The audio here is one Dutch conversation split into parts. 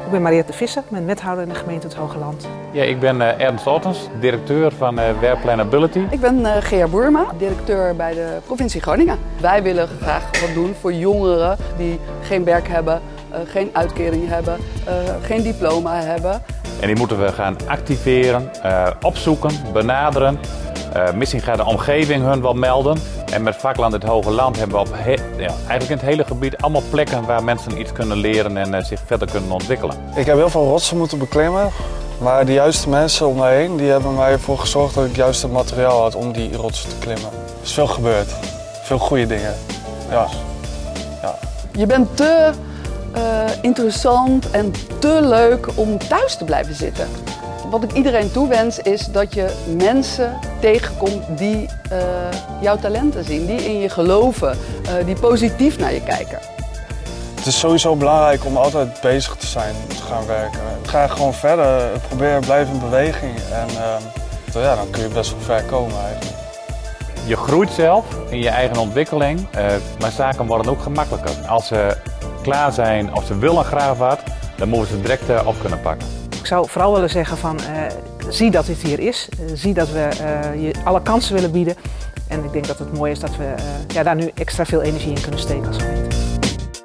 Ik ben Mariette Visser, ik ben wethouder in de gemeente Het Hogeland. Ja, ik ben Ernst Ottens, directeur van Werkplanability. Ik ben Gea Boerma, directeur bij de provincie Groningen. Wij willen graag wat doen voor jongeren die geen werk hebben, geen uitkering hebben, geen diploma hebben. En die moeten we gaan activeren, opzoeken, benaderen. Misschien gaat de omgeving hun wel melden. En met Vakland Het Hogeland hebben we op eigenlijk in het hele gebied allemaal plekken waar mensen iets kunnen leren en zich verder kunnen ontwikkelen. Ik heb heel veel rotsen moeten beklimmen, maar de juiste mensen om me heen die hebben mij ervoor gezorgd dat ik juist het materiaal had om die rotsen te klimmen. Er is veel gebeurd, veel goede dingen. Ja. Je bent te interessant en te leuk om thuis te blijven zitten. Wat ik iedereen toewens is dat je mensen tegenkomt die jouw talenten zien, die in je geloven, die positief naar je kijken. Het is sowieso belangrijk om altijd bezig te zijn, te gaan werken. Ga gewoon verder, blijf in beweging en dan kun je best wel ver komen eigenlijk. Je groeit zelf in je eigen ontwikkeling, maar zaken worden ook gemakkelijker. Als ze klaar zijn of ze willen graag wat, dan moeten we ze direct op kunnen pakken. Ik zou vooral willen zeggen van, zie dat dit hier is. Zie dat we je alle kansen willen bieden. En ik denk dat het mooi is dat we daar nu extra veel energie in kunnen steken als gemeente.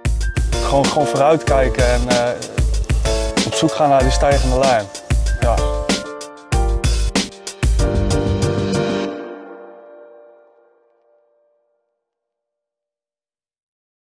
Gewoon vooruitkijken en op zoek gaan naar die stijgende lijn. Ja.